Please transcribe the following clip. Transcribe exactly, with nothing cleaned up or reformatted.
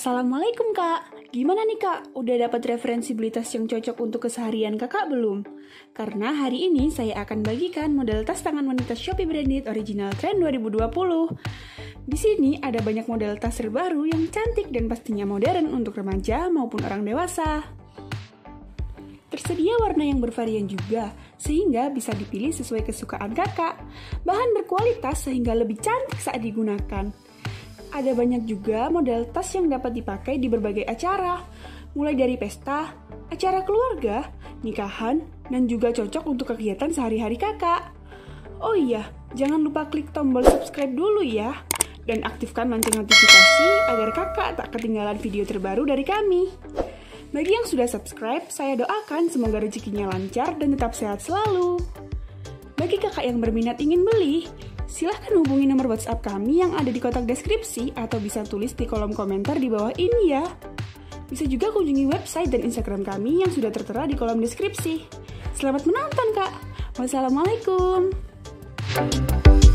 Assalamualaikum kak, gimana nih kak? Udah dapat referensi beli tas yang cocok untuk keseharian kakak belum? Karena hari ini saya akan bagikan model tas tangan wanita Shopee Branded Original Trend dua ribu dua puluh. Di sini ada banyak model tas terbaru yang cantik dan pastinya modern untuk remaja maupun orang dewasa. Tersedia warna yang bervarian juga, sehingga bisa dipilih sesuai kesukaan kakak. Bahan berkualitas sehingga lebih cantik saat digunakan. Ada banyak juga model tas yang dapat dipakai di berbagai acara, mulai dari pesta, acara keluarga, nikahan, dan juga cocok untuk kegiatan sehari-hari kakak. Oh iya, jangan lupa klik tombol subscribe dulu ya, dan aktifkan lonceng notifikasi agar kakak tak ketinggalan video terbaru dari kami. Bagi yang sudah subscribe, saya doakan semoga rezekinya lancar dan tetap sehat selalu. Bagi kakak yang berminat ingin beli, silahkan hubungi nomor WhatsApp kami yang ada di kotak deskripsi atau bisa tulis di kolom komentar di bawah ini ya. Bisa juga kunjungi website dan Instagram kami yang sudah tertera di kolom deskripsi. Selamat menonton kak. Wassalamualaikum.